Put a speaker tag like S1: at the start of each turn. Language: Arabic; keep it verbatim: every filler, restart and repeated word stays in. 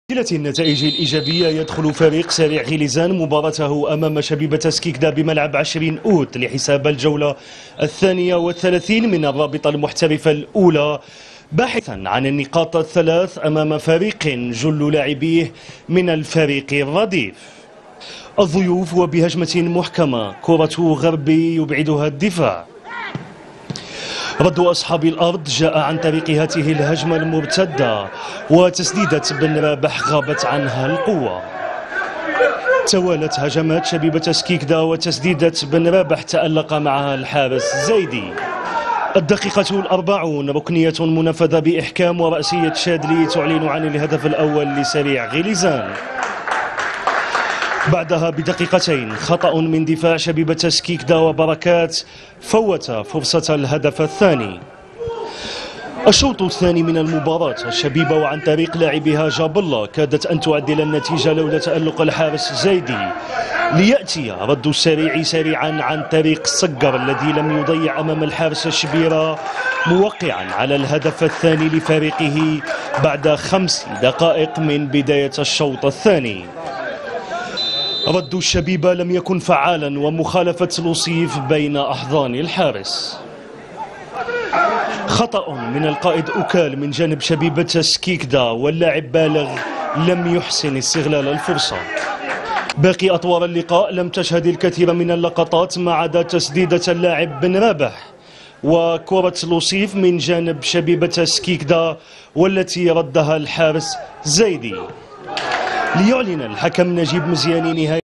S1: النتائج الإيجابية يدخل فريق سريع غليزان مباراته أمام شبيبة سكيكدا بملعب عشرين أوت لحساب الجولة الثانية والثلاثين من الرابطة المحترفة الأولى، باحثا عن النقاط الثلاث أمام فريق جل لاعبيه من الفريق الرديف. الضيوف وبهجمة محكمة كرة غربي يبعدها الدفاع. رد أصحاب الأرض جاء عن طريق هذه الهجمة المرتدة، وتسديدة بن رابح غابت عنها القوة. توالت هجمات شبيبة سكيكدا وتسديدة بن رابح تألق معها الحارس زيدي. الدقيقة الأربعون، ركنية منفذة بإحكام ورأسية شادلي تعلن عن الهدف الأول لسريع غليزان. بعدها بدقيقتين خطأ من دفاع شبيبة سكيكدا وبركات فوت فرصة الهدف الثاني. الشوط الثاني من المباراة، الشبيبة وعن طريق لاعبها جاب الله كادت أن تعدل النتيجة لولا تألق الحارس زيدي، ليأتي رد السريع سريعا عن طريق الصقر الذي لم يضيع أمام الحارس الشبيرة، موقعا على الهدف الثاني لفريقه بعد خمس دقائق من بداية الشوط الثاني. رد الشبيبة لم يكن فعالا ومخالفة لوصيف بين أحضان الحارس. خطأ من القائد أوكال من جانب شبيبة سكيكدا، واللاعب بالغ لم يحسن استغلال الفرصة. باقي أطوار اللقاء لم تشهد الكثير من اللقطات ما عدا تسديدة اللاعب بن رابح وكرة لوصيف من جانب شبيبة سكيكدا والتي ردها الحارس زيدي. ليعلن الحكم نجيب مزياني نهاية